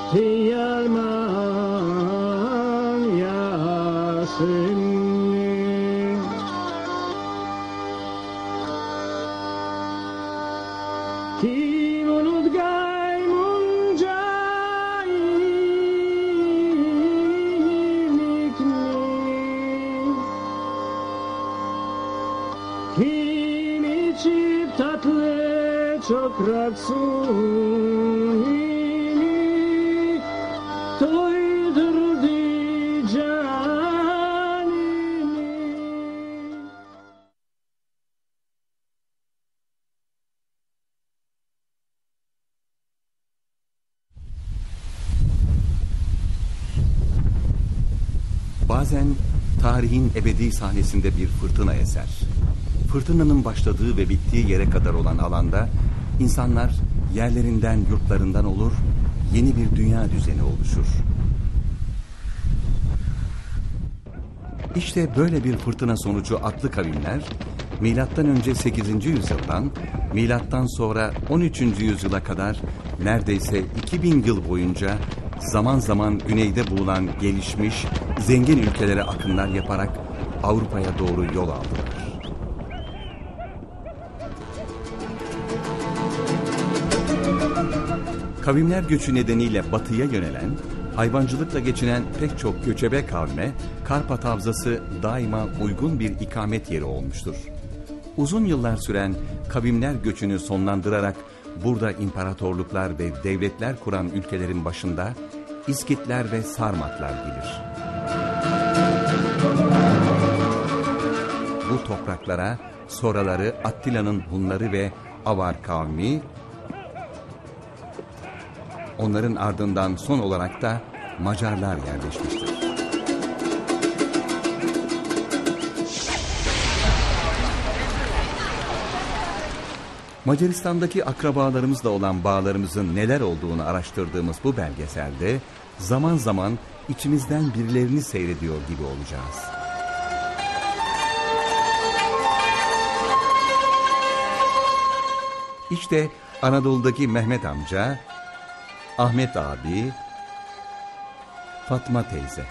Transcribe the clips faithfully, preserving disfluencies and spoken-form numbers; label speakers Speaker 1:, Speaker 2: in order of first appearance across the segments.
Speaker 1: Tiyalman Yasin Kim unut gay muncay Kim içip tatlı çok raksuni Toydurdu canini
Speaker 2: Bazen tarihin ebedi sahnesinde bir fırtına eser. Fırtınanın başladığı ve bittiği yere kadar olan alanda insanlar yerlerinden, yurtlarından olur, yeni bir dünya düzeni oluşur. İşte böyle bir fırtına sonucu atlı kavimler, milattan önce sekizinci yüzyıldan, milattan sonra on üçüncü yüzyıla kadar neredeyse iki bin yıl boyunca zaman zaman güneyde bulunan gelişmiş, zengin ülkelere akınlar yaparak Avrupa'ya doğru yol aldılar. Kavimler göçü nedeniyle batıya yönelen, hayvancılıkla geçinen pek çok göçebe kavme, Karpat Havzası daima uygun bir ikamet yeri olmuştur. Uzun yıllar süren kavimler göçünü sonlandırarak burada imparatorluklar ve devletler kuran ülkelerin başında İskitler ve Sarmatlar gelir. Bu topraklara sonraları Attila'nın Hunları ve Avar kavmi, onların ardından son olarak da Macarlar yerleşmiştir. Macaristan'daki akrabalarımızla olan bağlarımızın neler olduğunu araştırdığımız bu belgeselde zaman zaman içimizden birilerini seyrediyor gibi olacağız. İşte Anadolu'daki Mehmet amca, Ahmet abi, Fatma teyze.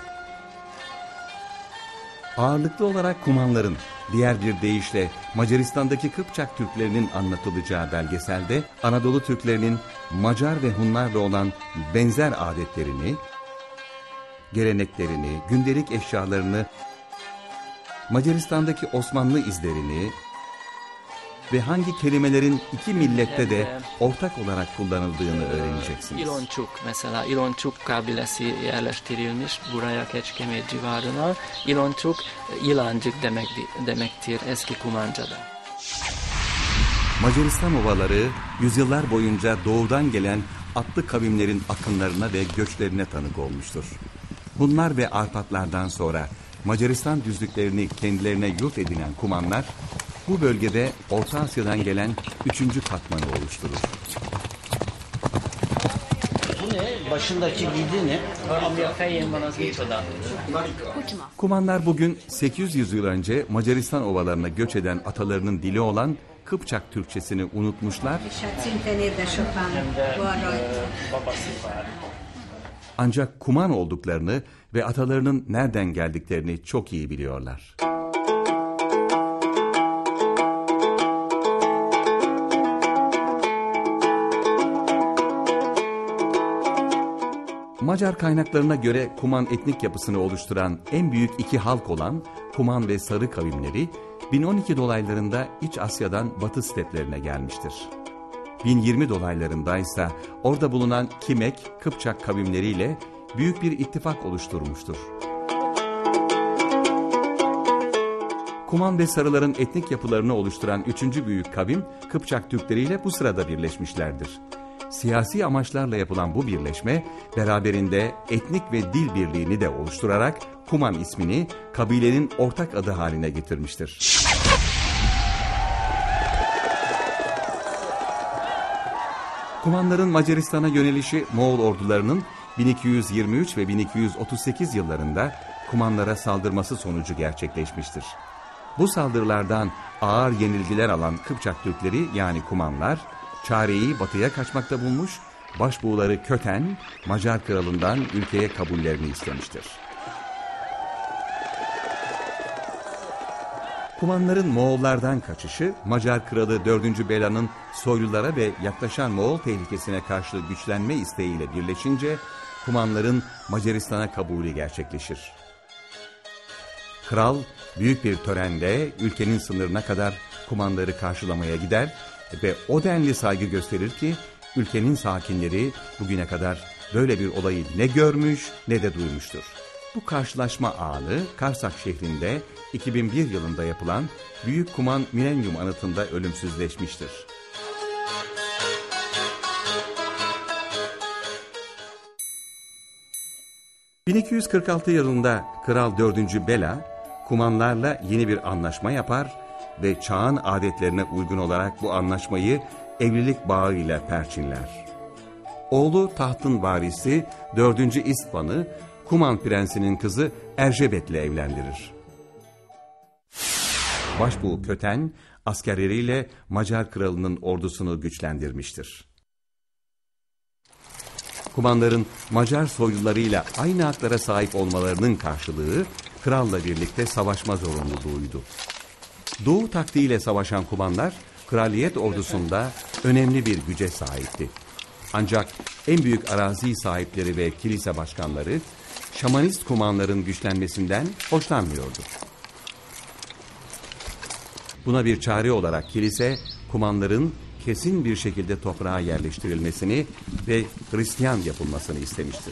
Speaker 2: Ağırlıklı olarak Kumanların, diğer bir deyişle Macaristan'daki Kıpçak Türklerinin anlatılacağı belgeselde Anadolu Türklerinin Macar ve Hunlarla olan benzer adetlerini, geleneklerini, gündelik eşyalarını, Macaristan'daki Osmanlı izlerini ve hangi kelimelerin iki millette de ortak olarak kullanıldığını öğreneceksiniz.
Speaker 3: İlonçuk mesela, İlonçuk kabilesi yerleştirilmiş buraya Keçkemet civarına. İlonçuk, yılancık demek, demektir eski Kumanca'da.
Speaker 2: Macaristan ovaları yüzyıllar boyunca doğudan gelen atlı kavimlerin akınlarına ve göçlerine tanık olmuştur. Hunlar ve Arpatlardan sonra Macaristan düzlüklerini kendilerine yurt edinen Kumanlar, bu bölgede Orta Asya'dan gelen üçüncü katmanı oluşturur.
Speaker 4: Bu ne? Başındaki giydi ne?
Speaker 2: Kumanlar bugün sekiz yüz yıl önce Macaristan ovalarına göç eden atalarının dili olan Kıpçak Türkçesini unutmuşlar. Ancak Kuman olduklarını ve atalarının nereden geldiklerini çok iyi biliyorlar. Macar kaynaklarına göre Kuman etnik yapısını oluşturan en büyük iki halk olan Kuman ve Sarı kavimleri bin on iki dolaylarında İç Asya'dan Batı steplerine gelmiştir. bin yirmi dolaylarındaysa orada bulunan Kimek, Kıpçak kavimleriyle büyük bir ittifak oluşturmuştur. Kuman ve Sarıların etnik yapılarını oluşturan üçüncü büyük kavim Kıpçak Türkleriyle bu sırada birleşmişlerdir. Siyasi amaçlarla yapılan bu birleşme beraberinde etnik ve dil birliğini de oluşturarak Kuman ismini kabilenin ortak adı haline getirmiştir. Kumanların Macaristan'a yönelişi Moğol ordularının bin iki yüz yirmi üç ve bin iki yüz otuz sekiz yıllarında Kumanlara saldırması sonucu gerçekleşmiştir. Bu saldırılardan ağır yenilgiler alan Kıpçak Türkleri yani Kumanlar çareyi batıya kaçmakta bulmuş başbuğları Köten, Macar kralından ülkeye kabullerini istemiştir. Kumanların Moğollardan kaçışı, Macar kralı dördüncü Bela'nın soylulara ve yaklaşan Moğol tehlikesine karşı güçlenme isteğiyle birleşince, Kumanların Macaristan'a kabulü gerçekleşir. Kral, büyük bir törenle ülkenin sınırına kadar Kumanları karşılamaya gider ve o denli saygı gösterir ki, ülkenin sakinleri bugüne kadar böyle bir olayı ne görmüş ne de duymuştur. Bu karşılaşma anı Karsak şehrinde iki bin bir yılında yapılan Büyük Kuman Milenyum Anıtı'nda ölümsüzleşmiştir. bin iki yüz kırk altı yılında Kral dördüncü Bela, Kumanlarla yeni bir anlaşma yapar ve çağın adetlerine uygun olarak bu anlaşmayı evlilik bağıyla perçinler. Oğlu tahtın varisi dördüncü İstvan'ı Kuman prensinin kızı Erzsébet'le evlendirir. Başbuğ Köten askerleriyle Macar kralının ordusunu güçlendirmiştir. Kumanların Macar soylularıyla aynı haklara sahip olmalarının karşılığı kralla birlikte savaşma zorunluluğuydu. Doğu taktiğiyle savaşan Kumanlar kraliyet ordusunda önemli bir güce sahipti. Ancak en büyük arazi sahipleri ve kilise başkanları Şamanist Kumanların güçlenmesinden hoşlanmıyordu. Buna bir çare olarak kilise Kumanların kesin bir şekilde toprağa yerleştirilmesini ve Hristiyan yapılmasını istemiştir.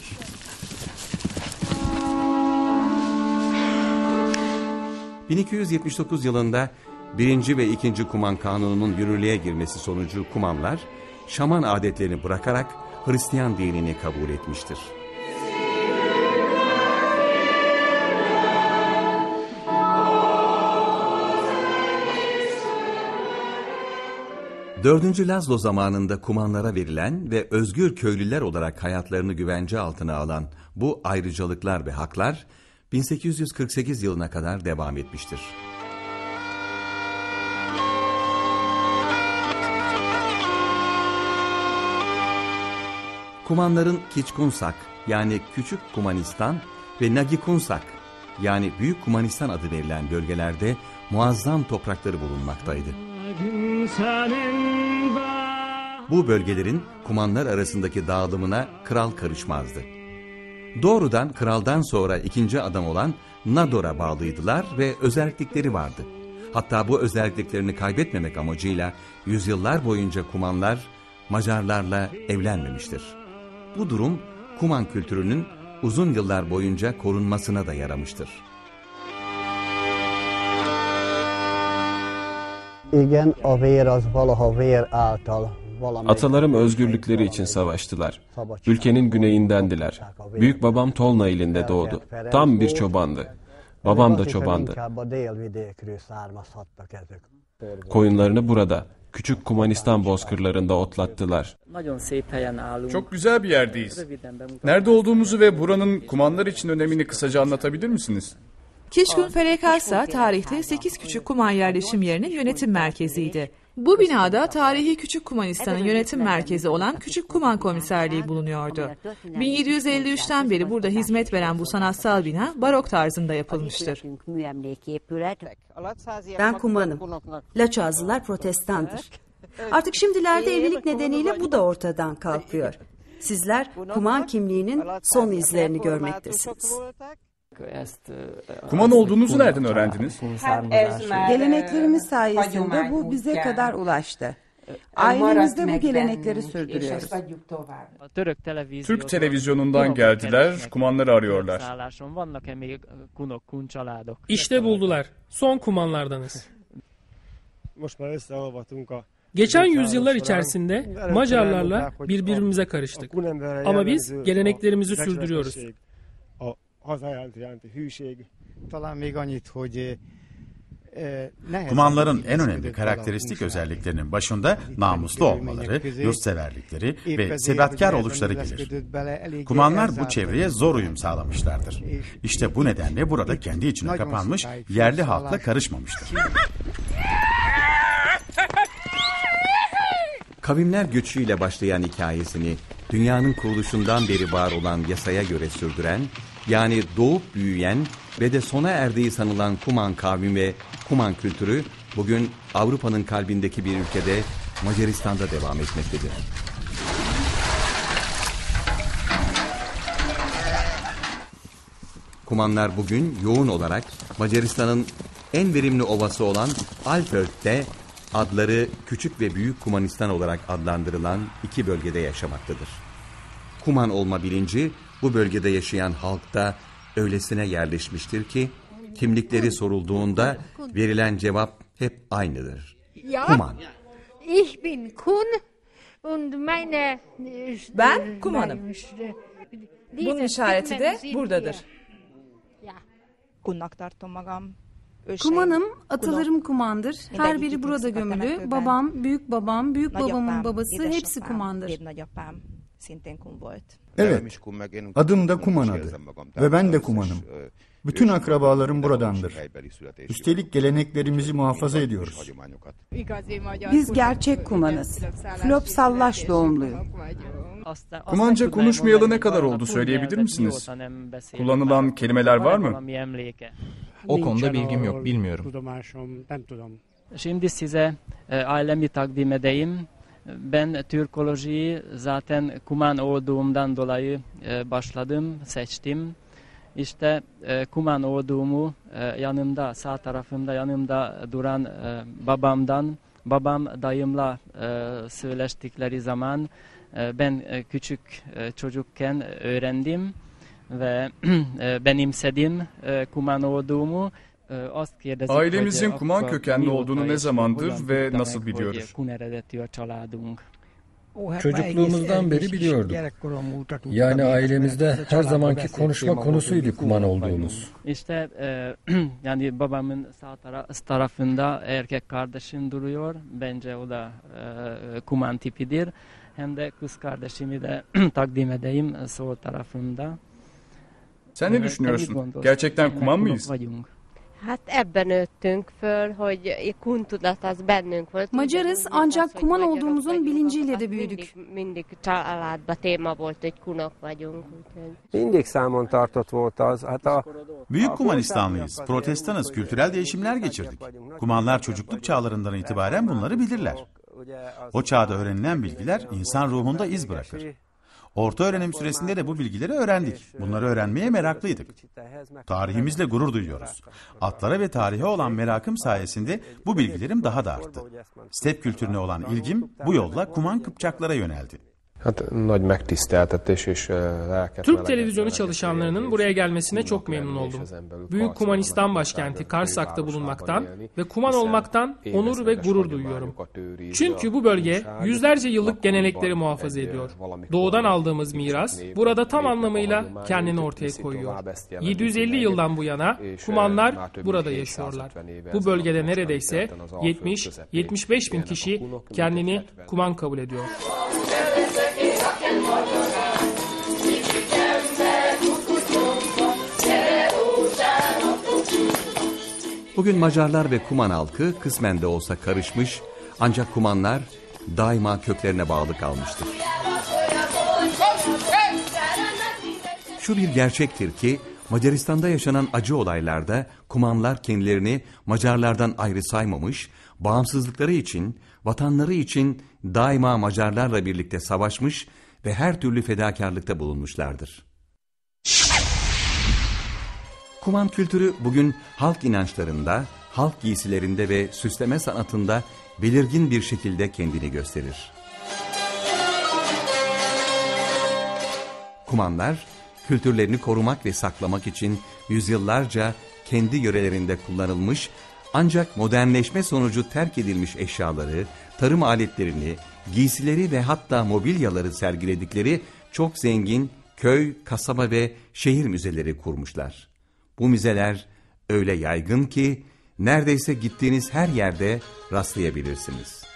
Speaker 2: bin iki yüz yetmiş dokuz yılında birinci ve ikinci Kuman Kanunu'nun yürürlüğe girmesi sonucu Kumanlar, Şaman adetlerini bırakarak Hristiyan dinini kabul etmiştir. Dördüncü Lazlo zamanında Kumanlara verilen ve özgür köylüler olarak hayatlarını güvence altına alan bu ayrıcalıklar ve haklar bin sekiz yüz kırk sekiz yılına kadar devam etmiştir. Kumanların Kiçkunsak yani Küçük Kumanistan ve Nagikunsak yani Büyük Kumanistan adı verilen bölgelerde muazzam toprakları bulunmaktaydı. Bu bölgelerin Kumanlar arasındaki dağılımına kral karışmazdı. Doğrudan kraldan sonra ikinci adam olan Nador'a bağlıydılar ve özellikleri vardı. Hatta bu özelliklerini kaybetmemek amacıyla yüzyıllar boyunca Kumanlar Macarlarla evlenmemiştir. Bu durum Kuman kültürünün uzun yıllar boyunca korunmasına da yaramıştır.
Speaker 5: Igen, a vér az valaha vér által.
Speaker 6: Atalarım özgürlükleri için savaştılar. Ülkenin güneyindendiler. Büyük babam Tolna ilinde doğdu. Tam bir çobandı. Babam da çobandı. Koyunlarını burada, Küçük Kumanistan bozkırlarında otlattılar.
Speaker 7: Çok güzel bir yerdeyiz. Nerede olduğumuzu ve buranın Kumanlar için önemini kısaca anlatabilir misiniz?
Speaker 8: Kiçkun Ferekasa tarihte sekiz küçük Kuman yerleşim yerinin yönetim merkeziydi. Bu binada tarihi Küçük Kumanistan'ın yönetim merkezi olan Küçük Kuman Komiserliği bulunuyordu. bin yedi yüz elli üçten beri burada hizmet veren bu sanatsal bina barok tarzında yapılmıştır.
Speaker 9: Ben Kuman'ım. Laçazlılar protestandır. Artık şimdilerde evlilik nedeniyle bu da ortadan kalkıyor. Sizler Kuman kimliğinin son izlerini görmektesiniz.
Speaker 7: Kuman olduğunuzu nereden öğrendiniz?
Speaker 10: Geleneklerimiz sayesinde bu bize kadar ulaştı. Ailemizde bu gelenekleri sürdürüyoruz.
Speaker 7: Türk televizyonundan geldiler, Kumanları arıyorlar.
Speaker 1: İşte buldular. Son Kumanlardanız. Geçen yüzyıllar içerisinde Macarlarla birbirimize karıştık. Ama biz geleneklerimizi sürdürüyoruz.
Speaker 11: Kumanların en önemli karakteristik özelliklerinin başında namuslu olmaları, yurtseverlikleri ve sebatkar oluşları gelir. Kumanlar bu çevreye zor uyum sağlamışlardır. İşte bu nedenle burada kendi içine kapanmış, yerli halkla karışmamıştır.
Speaker 2: Kavimler göçüyle başlayan hikayesini dünyanın kuruluşundan beri var olan yasaya göre sürdüren, yani doğup büyüyen ve de sona erdiği sanılan Kuman kavmi ve Kuman kültürü bugün Avrupa'nın kalbindeki bir ülkede, Macaristan'da devam etmektedir. Kumanlar bugün yoğun olarak Macaristan'ın en verimli ovası olan Alföld'de adları Küçük ve Büyük Kumanistan olarak adlandırılan iki bölgede yaşamaktadır. Kuman olma bilinci bu bölgede yaşayan halkta öylesine yerleşmiştir ki kimlikleri sorulduğunda verilen cevap hep aynıdır. Kuman.
Speaker 12: Ich bin Kun und meine
Speaker 8: Ben Kuman'ım. Bunun işareti de buradadır.
Speaker 13: Kumanım, atalarım Kumandır. Her biri burada gömülü. Babam, büyük babam, büyük babamın babası hepsi Kumandır.
Speaker 14: Evet, adım da Kuman adı ve ben de Kumanım. Bütün akrabalarım buradandır. Üstelik geleneklerimizi muhafaza ediyoruz.
Speaker 10: Biz gerçek Kumanız. Flop Sallaş doğumluyum.
Speaker 7: Kumanca konuşmayalı ne kadar oldu söyleyebilir misiniz? Kullanılan kelimeler var mı?
Speaker 15: O konuda bilgim yok, bilmiyorum.
Speaker 3: Şimdi size e, ailemi takdim edeyim. Ben Türkolojiyi zaten Kuman olduğumdan dolayı e, başladım, seçtim. İşte e, Kuman olduğumu e, yanımda, sağ tarafımda yanımda duran e, babamdan, babam dayımla e, söyleştikleri zaman e, ben e, küçük e, çocukken öğrendim ve e, benimsedim e, Kuman olduğumu.
Speaker 7: Ailemizin Kuman kökenli olduğunu ne zamandır ve nasıl biliyoruz?
Speaker 16: Çocukluğumuzdan beri biliyorduk. Yani ailemizde her zamanki konuşma konusuydu Kuman olduğumuz.
Speaker 3: İşte e, yani babamın sağ tara- tarafında erkek kardeşim duruyor. Bence o da e, Kuman tipidir. Hem de kız kardeşimi de takdim edeyim sol tarafında.
Speaker 7: Sen ne düşünüyorsun? Gerçekten Kuman mıyız?
Speaker 12: Hát ebben nőttünk föl, hogy kuntudat az bennünk volt.
Speaker 13: Macarız ancak Kuman olduğumuzun bilinciyle de büyüdük.
Speaker 12: Mindig, mindig családba téma volt, hogy kunok vagyunk.
Speaker 17: Mindig számon tartott volt az. Hát a
Speaker 11: Büyük Kumanistanlıyız, protestanız, kültürel değişimler geçirdik. Kumanlar çocukluk çağlarından itibaren bunları bilirler. O çağda öğrenilen bilgiler insan ruhunda iz bırakır. Orta öğrenim süresinde de bu bilgileri öğrendik. Bunları öğrenmeye meraklıydık. Tarihimizle gurur duyuyoruz. Atlara ve tarihe olan merakım sayesinde bu bilgilerim daha da arttı. Step kültürüne olan ilgim bu yolla Kuman Kıpçaklara yöneldi.
Speaker 1: Türk televizyonu çalışanlarının buraya gelmesine çok memnun oldum. Büyük Kumanistan başkenti Karsak'ta bulunmaktan ve Kuman olmaktan onur ve gurur duyuyorum. Çünkü bu bölge yüzlerce yıllık gelenekleri muhafaza ediyor. Doğudan aldığımız miras burada tam anlamıyla kendini ortaya koyuyor. yedi yüz elli yıldan bu yana Kumanlar burada yaşıyorlar. Bu bölgede neredeyse yetmiş yetmiş beş bin kişi kendini Kuman kabul ediyor.
Speaker 2: Bugün Macarlar ve Kuman halkı kısmen de olsa karışmış, ancak Kumanlar daima köklerine bağlı kalmıştır. Şu bir gerçektir ki Macaristan'da yaşanan acı olaylarda Kumanlar kendilerini Macarlardan ayrı saymamış, bağımsızlıkları için, vatanları için daima Macarlarla birlikte savaşmış ve her türlü fedakarlıkta bulunmuşlardır. Kuman kültürü bugün halk inançlarında, halk giysilerinde ve süsleme sanatında belirgin bir şekilde kendini gösterir. Kumanlar, kültürlerini korumak ve saklamak için yüzyıllarca kendi yörelerinde kullanılmış, ancak modernleşme sonucu terk edilmiş eşyaları, tarım aletlerini, giysileri ve hatta mobilyaları sergiledikleri çok zengin köy, kasaba ve şehir müzeleri kurmuşlar. Bu müzeler öyle yaygın ki neredeyse gittiğiniz her yerde rastlayabilirsiniz.